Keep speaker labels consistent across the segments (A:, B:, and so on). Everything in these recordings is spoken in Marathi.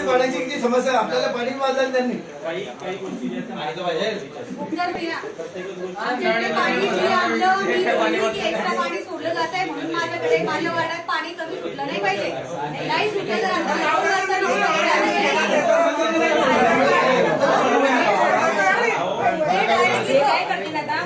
A: पाण्याची जी समस्या आपल्याला पाणी वाजलं त्यांनी
B: काही गोष्टी
C: पाणी सोडलं जात आहे म्हणून माझ्याकडे माझ्या वाड्यात पाणी कमी सुटलं नाही पाहिजे. नाही सुटलं तर काय करतील आता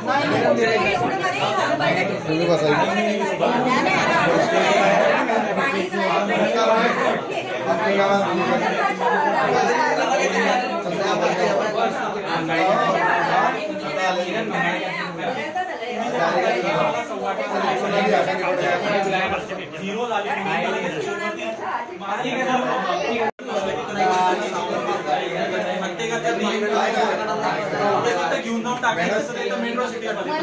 B: घेऊन जाऊन टाकायचं मेट्रो सिटी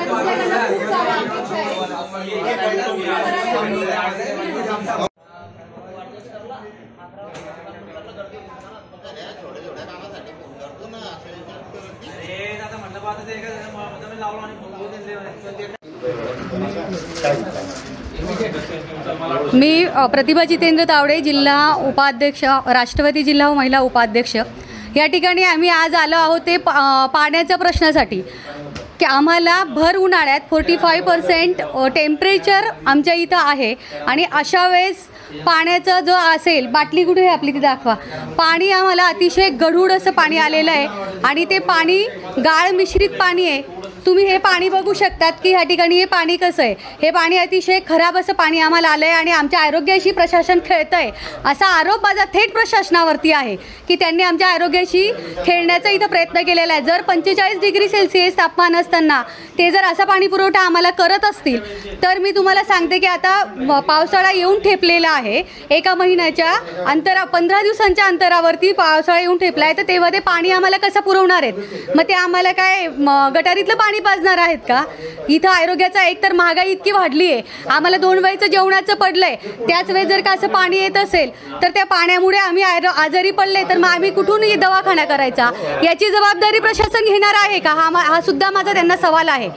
C: मी प्रतिभा जितेंद्र तावडे, जिल्हा उपाध्यक्ष, राष्ट्रवादी जिल्हा महिला उपाध्यक्ष. या ठिकाणी आम्ही आज आलो आहोत ते पाण्याच्या प्रश्नासाठी की आम्हाला भर उन्हाळ्यात 45% टेम्परेचर आमच्या इथं आहे आणि अशा वेळेस पाण्याचं जो असेल, बाटली कुठे आहे आपली ती दाखवा, पाणी आम्हाला अतिशय गढूळ असं पाणी आलेलं आहे आणि ते पाणी गाळ मिश्रित पाणी आहे. तुम्ही हे पाणी बघू शकतात की ह्या ठिकाणी हे पाणी कसं आहे. हे पाणी अतिशय खराब असं पाणी आम्हाला आलं आहे आणि आमच्या आरोग्याशी प्रशासन खेळतं आहे असा आरोप माझा थेट प्रशासनावरती आहे की त्यांनी आमच्या आरोग्याशी खेळण्याचा इथं प्रयत्न केलेला आहे. जर 45 डिग्री सेल्सिअस तापमान असताना ते जर असा पाणी पुरवठा आम्हाला करत असतील तर मी तुम्हाला सांगते की आता पावसाळा येऊन ठेपलेला आहे. एका महिन्याच्या 15 दिवसांच्या अंतरावरती पावसाळा येऊन ठेपला आहे. तर तेव्हा ते पाणी आम्हाला कसं पुरवणार आहेत? मग ते आम्हाला काय गटारीतलं पाणी पाजणार आहेत का? इथं आरोग्याचा एकतर महागाई इतकी वाढली आहे, आम्हाला 2 वेळचं जेवणाचं पडलंय, त्याच वेळेस जर का असं पाणी येत असेल तर त्या पाण्यामुळे आम्ही आजारी पडले तर मग आम्ही कुठून दवाखाना करायचा? याची जबाबदारी प्रशासन घेणार आहे का? हा सुद्धा माझा त्यांना सवाल आहे.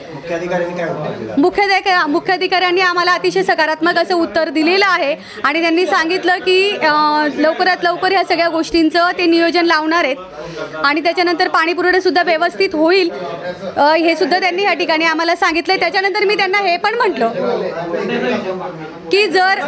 C: मुख्याधिकाऱ्यांनी आम्हाला अतिशय सकारात्मक असं उत्तर दिलेलं आहे आणि त्यांनी सांगितलं की लवकरात लवकर ह्या सगळ्या गोष्टींचं ते नियोजन लावणार आहेत आणि त्याच्यानंतर पाणी पुरवठा सुद्धा व्यवस्थित होईल हे सुद्धा त्यांनी या ठिकाणी आम्हाला सांगितलं. त्याच्यानंतर मी त्यांना हे पण म्हटलं की जर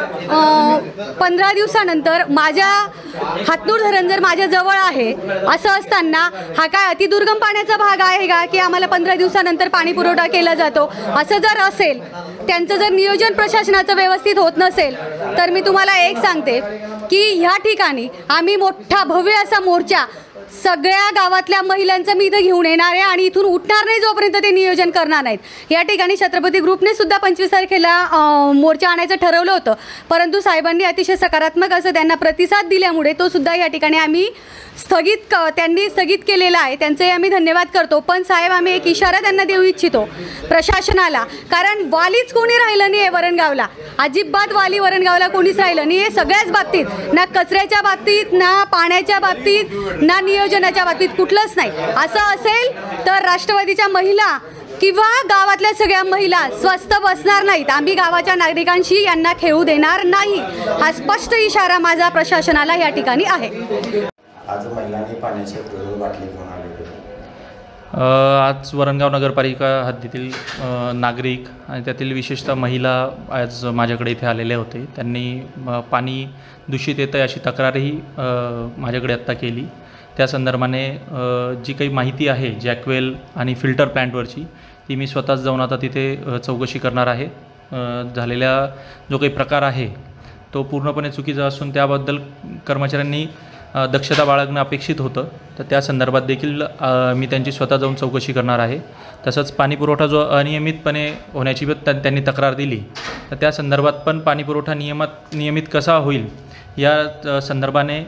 C: 15 दिवसानंतर माझ्या हातनूर धरण जर माझ्या जवळ आहे असं असताना हा काय अतिदुर्गम पाण्याचा भाग आहे का की आम्हाला 15 दिवसानंतर पाणी पुरवठा केला जातो? असं जर असेल, त्यांचं जर नियोजन प्रशासनाचं व्यवस्थित होत नसेल तर मी तुम्हाला एक सांगते की ह्या ठिकाणी आम्ही मोठा भव्य असा मोर्चा सगळ्या गावातल्या महिलांचं मी इथं घेऊन येणार आहे आणि इथून उठणार नाही जोपर्यंत ते नियोजन करणार नाहीत. या ठिकाणी छत्रपती ग्रुपने सुद्धा 25 तारखेला मोर्चा आणायचं ठरवलं होतं, परंतु साहेबांनी अतिशय सकारात्मक असं त्यांना प्रतिसाद दिल्यामुळे तो सुद्धा या ठिकाणी आम्ही त्यांनी स्थगित केलेला आहे. त्यांचे आम्ही धन्यवाद करतो. पण साहेब, आम्ही एक इशारा त्यांना देऊ इच्छितो प्रशासनाला, कारण वालीच कोणी राहिलं नाही आहे वरणगावला. अजिबात वाली वरणगावला कोणीच राहिलं नाही आहे. सगळ्याच बाबतीत, ना कचऱ्याच्या बाबतीत, ना पाण्याच्या बाबतीत, ना नियोजनाच्या बाबतीत कुठलंच नाही. असं असेल तर राष्ट्रवादीच्या महिला किंवा गावातल्या सगळ्या महिला स्वस्थ बसणार नाहीत. आम्ही गावाच्या नागरिकांशी यांना खेळू देणार नाही. हा स्पष्ट इशारा माझा प्रशासनाला या ठिकाणी आहे.
D: आज महिलांनी पाण्याचे बाटली घेऊन आले.
E: आज वरणगाव नगरपालिका हद्दीतील नागरिक आणि त्यातील विशेषतः महिला आज माझ्याकडे इथे आलेले होते. त्यांनी पाणी दूषित येतं आहे अशी तक्रारही माझ्याकडे आत्ता केली. त्या संदर्भाने जी काही माहिती आहे जॅकवेल आणि फिल्टर प्लॅन्टवरची ती मी स्वतःच जाऊन आता तिथे चौकशी करणार आहे. झालेला जो काही प्रकार आहे तो पूर्णपणे चुकीचा असून त्याबद्दल कर्मचाऱ्यांनी दक्षता बाळगणं अपेक्षित होतं. तर त्या संदर्भात देखील मी त्यांची स्वतः जाऊन चौकशी करणार आहे. तसंच पाणीपुरवठा जो अनियमितपणे होण्याची त्यांनी तक्रार दिली, तर त्या संदर्भात पण पाणीपुरवठा नियमित कसा होईल या संदर्भाने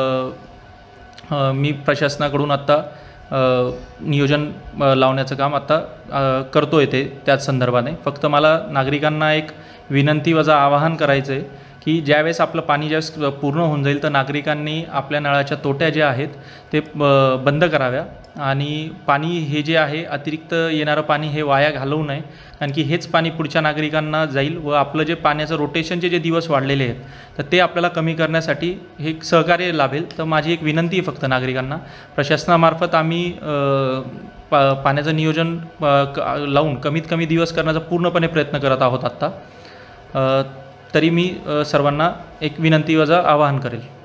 E: मी प्रशासनाकडून आत्ता नियोजन लावण्याचं काम आत्ता करतो आहे. त्याच संदर्भाने फक्त मला नागरिकांना एक विनंती वजा आवाहन करायचं आहे की ज्यावेळेस आपलं पाणी ज्यावेळेस पूर्ण होऊन जाईल तर नागरिकांनी आपल्या नळाच्या तोट्या ज्या आहेत ते बंद कराव्या आणि पाणी हे जे आहे अतिरिक्त येणारं पाणी हे वाया घालवू नये, कारण की हेच पाणी पुढच्या नागरिकांना जाईल व आपलं जे पाण्याचं रोटेशनचे जे दिवस वाढलेले आहेत तर ते आपल्याला कमी करण्यासाठी हे सहकार्य लाभेल. तर माझी एक विनंती आहे फक्त नागरिकांना, प्रशासनामार्फत आम्ही पाण्याचं नियोजन लावून कमीत कमी दिवस करण्याचा पूर्णपणे प्रयत्न करत आहोत आत्ता. तरी मी सर्वांना एक विनंती वजा आवाहन करेल.